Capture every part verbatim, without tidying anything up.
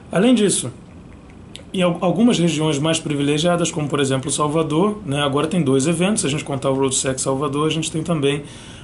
Além disso, em algumas regiões mais privilegiadas, como por exemplo Salvador, né, agora tem dois eventos. Se a gente contar o RoadSec Salvador, a gente tem também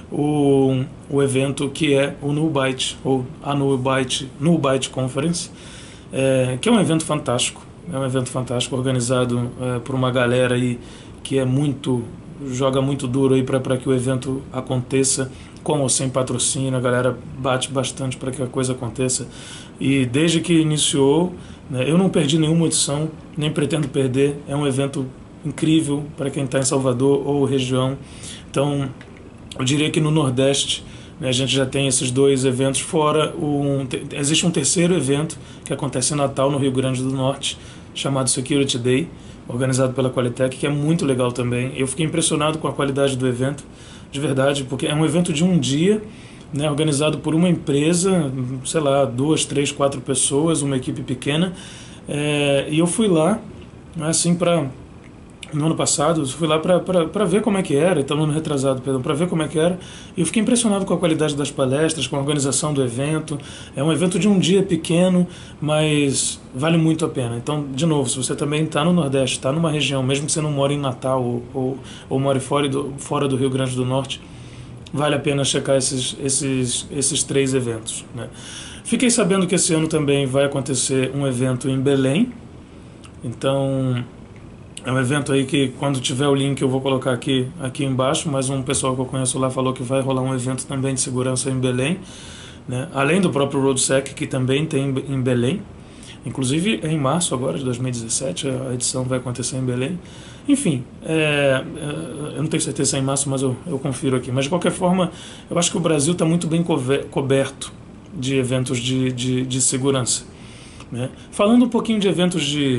o, o evento que é o Nubyte, ou a Nubyte, Nubyte Conference, é, que é um evento fantástico. É um evento fantástico, organizado é, por uma galera aí que é muito, joga muito duro aí para que o evento aconteça, com ou sem patrocínio. A galera bate bastante para que a coisa aconteça. E desde que iniciou, né, eu não perdi nenhuma edição, nem pretendo perder. É um evento incrível para quem está em Salvador ou região. Então, eu diria que no Nordeste, né, a gente já tem esses dois eventos, fora um, existe um terceiro evento que acontece em Natal, no Rio Grande do Norte, chamado Security Day, organizado pela Qualitec, que é muito legal também. Eu fiquei impressionado com a qualidade do evento, de verdade, porque é um evento de um dia, né, organizado por uma empresa, sei lá, duas, três, quatro pessoas, uma equipe pequena, é, e eu fui lá, né, assim, para no ano passado, eu fui lá para ver como é que era, então no ano retrasado, perdão, para ver como é que era, e eu fiquei impressionado com a qualidade das palestras, com a organização do evento. É um evento de um dia pequeno, mas vale muito a pena. Então, de novo, se você também está no Nordeste, está numa região, mesmo que você não mora em Natal ou, ou, ou more fora do, fora do Rio Grande do Norte, vale a pena checar esses, esses, esses três eventos, né? Fiquei sabendo que esse ano também vai acontecer um evento em Belém, então é um evento aí que, quando tiver o link, eu vou colocar aqui, aqui embaixo, mas um pessoal que eu conheço lá falou que vai rolar um evento também de segurança em Belém, né? Além do próprio RoadSec, que também tem em Belém. Inclusive é em março agora de dois mil e dezessete, a edição vai acontecer em Belém. Enfim, é, eu não tenho certeza se é em março, mas eu, eu confiro aqui. Mas de qualquer forma, eu acho que o Brasil está muito bem coberto de eventos de, de, de segurança, né? Falando um pouquinho de eventos de...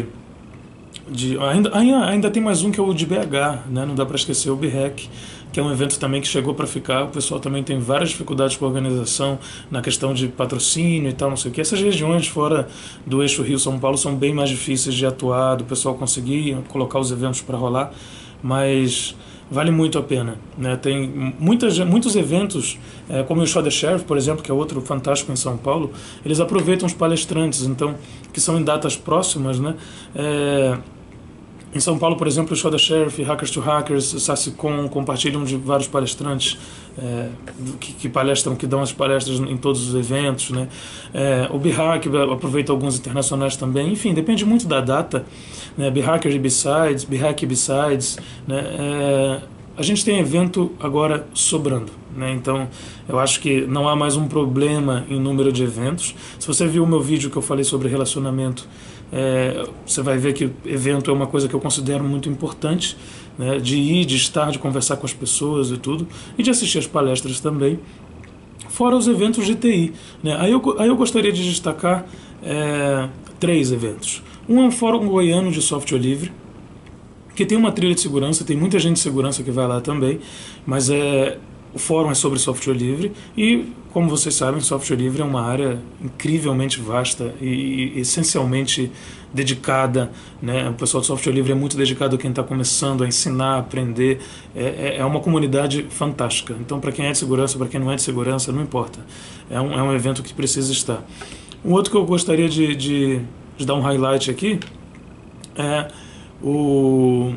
De, ainda, ainda tem mais um que é o de B H, né? Não dá para esquecer o B REC, que é um evento também que chegou para ficar. O pessoal também tem várias dificuldades com a organização na questão de patrocínio e tal, não sei o que. Essas regiões fora do eixo Rio-São Paulo são bem mais difíceis de atuar, do pessoal conseguir colocar os eventos para rolar, mas vale muito a pena, né? Tem muitas, muitos eventos, é, como o Show the Sheriff, por exemplo, que é outro fantástico em São Paulo. Eles aproveitam os palestrantes, então, que são em datas próximas, né? É, Em São Paulo, por exemplo, o Show the Sheriff, Hackers to Hackers, SASICOM compartilham de vários palestrantes é, que, que palestram, que dão as palestras em todos os eventos, né? É, o B-Hack aproveita alguns internacionais também. Enfim, depende muito da data, né? B-Hacker e B-Sides, B-Hack e B-Sides, né? É, a gente tem evento agora sobrando, né? Então eu acho que não há mais um problema em número de eventos. Se você viu o meu vídeo que eu falei sobre relacionamento, É, você vai ver que evento é uma coisa que eu considero muito importante, né, de ir, de estar, de conversar com as pessoas e tudo, e de assistir as palestras também, fora os eventos de T I, né. Aí, eu, aí eu gostaria de destacar é, três eventos. Um é um Fórum Goiano de Software Livre, que tem uma trilha de segurança, tem muita gente de segurança que vai lá também, mas é... O fórum é sobre software livre e, como vocês sabem, software livre é uma área incrivelmente vasta e, e essencialmente dedicada, né? O pessoal de software livre é muito dedicado a quem está começando a ensinar, a aprender. É, é uma comunidade fantástica. Então, para quem é de segurança, para quem não é de segurança, não importa. É um, é um evento que precisa estar. Um outro que eu gostaria de, de, de dar um highlight aqui é o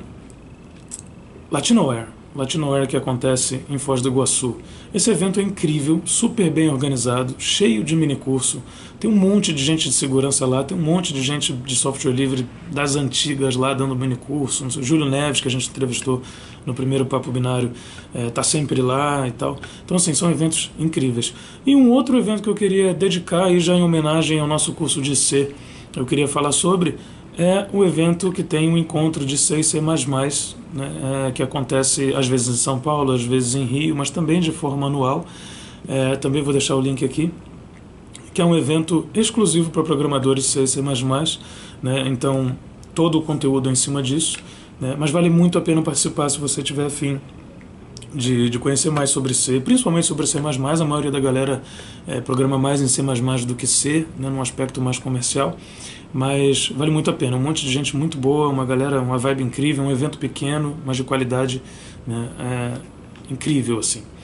Latinoware. Latinoware, que acontece em Foz do Iguaçu. Esse evento é incrível, super bem organizado, cheio de minicurso. Tem um monte de gente de segurança lá, tem um monte de gente de software livre das antigas lá dando minicurso. O Júlio Neves, que a gente entrevistou no primeiro Papo Binário, está é, sempre lá e tal. Então, assim, são eventos incríveis. E um outro evento que eu queria dedicar, aí já em homenagem ao nosso curso de C, eu queria falar sobre, é o evento que tem um encontro de C e C mais mais, né, é, que acontece às vezes em São Paulo, às vezes em Rio, mas também de forma anual. É, também vou deixar o link aqui, que é um evento exclusivo para programadores C e C mais mais, né, então todo o conteúdo é em cima disso, né, mas vale muito a pena participar se você tiver afim de, de conhecer mais sobre C, principalmente sobre C mais mais. A maioria da galera é, programa mais em C mais mais do que C, né, num aspecto mais comercial, mas vale muito a pena. Um monte de gente muito boa, uma galera, uma vibe incrível, um evento pequeno, mas de qualidade, né, é, incrível, assim.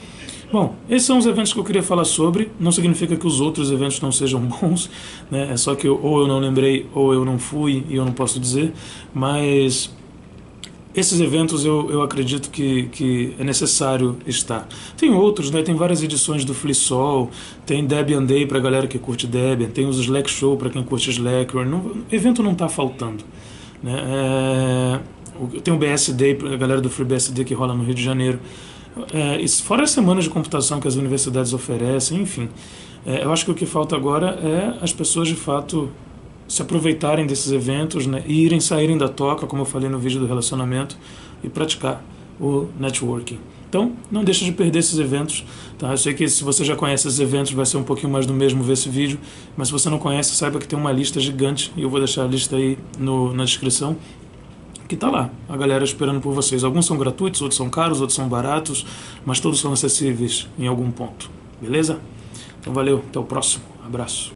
Bom, esses são os eventos que eu queria falar sobre. Não significa que os outros eventos não sejam bons, né? É só que eu, ou eu não lembrei ou eu não fui e eu não posso dizer. Mas esses eventos eu, eu acredito que, que é necessário estar. Tem outros, né? Tem várias edições do FliSol, tem Debian Day para a galera que curte Debian, tem os Slack Show para quem curte Slack. Não, evento não está faltando, né? É, tem o B S Day para a galera do FreeBSD que rola no Rio de Janeiro. É, e fora as semanas de computação que as universidades oferecem, enfim. É, eu acho que o que falta agora é as pessoas de fato se aproveitarem desses eventos, né, e irem, saírem da toca, como eu falei no vídeo do relacionamento, e praticar o networking. Então, não deixe de perder esses eventos. Tá? Eu sei que se você já conhece esses eventos, vai ser um pouquinho mais do mesmo ver esse vídeo, mas se você não conhece, saiba que tem uma lista gigante, e eu vou deixar a lista aí no, na descrição, que tá lá, a galera esperando por vocês. Alguns são gratuitos, outros são caros, outros são baratos, mas todos são acessíveis em algum ponto. Beleza? Então valeu, até o próximo. Abraço.